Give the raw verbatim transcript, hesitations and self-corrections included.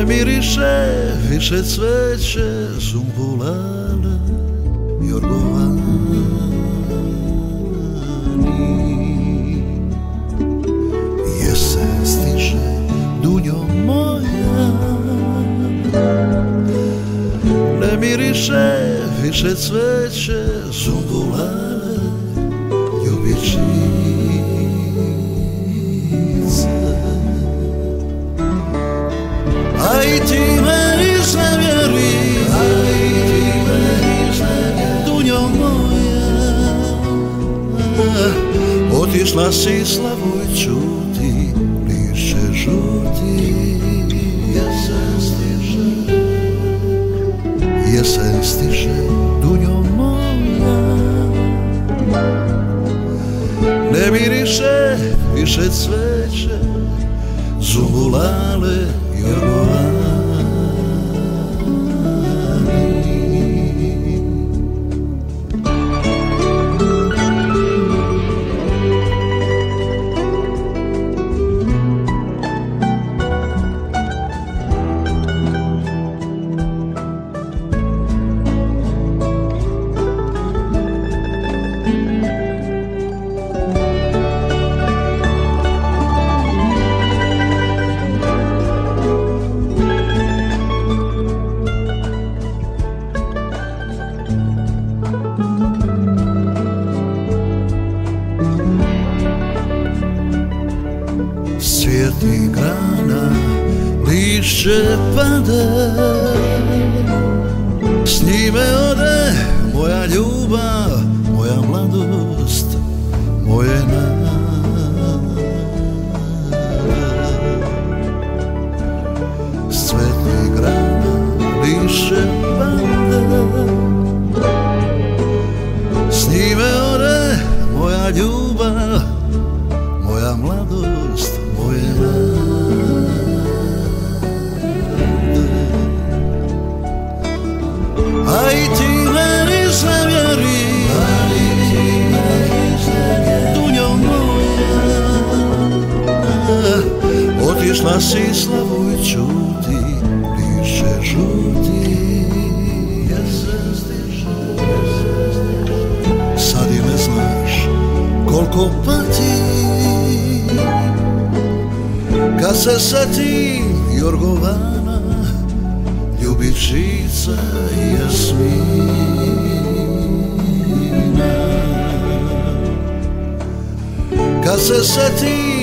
Ne miriše više cveće, zumbulale, jorgovani. Jesen stiže, dunjo moja, ne miriše više cveće, zumbulale, ljubičice. Aj ti me iznevjeri, aj ti me iznevjeri, dunjo moja, otišla si slavuj čuti, lišće žuti. Jesen stiže, jesen stiže, dunjo moja, ne miriše više cveće, zumbulale, jorgovani. Svijetli grana, lišće pada, s njime ode moja ljubav, moja mladost, moje nade. Svijetli grana, lišće pada, s njime ode moja ljubav, moja mladost, moje nade. Aj ti me iznevjeri, aj ti me iznevjeri, dunjo moja, otišla si slavuj čuti, lišće žuti. Jesen stiže, sad i ne znaš koliko pati, kad se setim jorgovana, ljubičica i jasmina. Kad se setim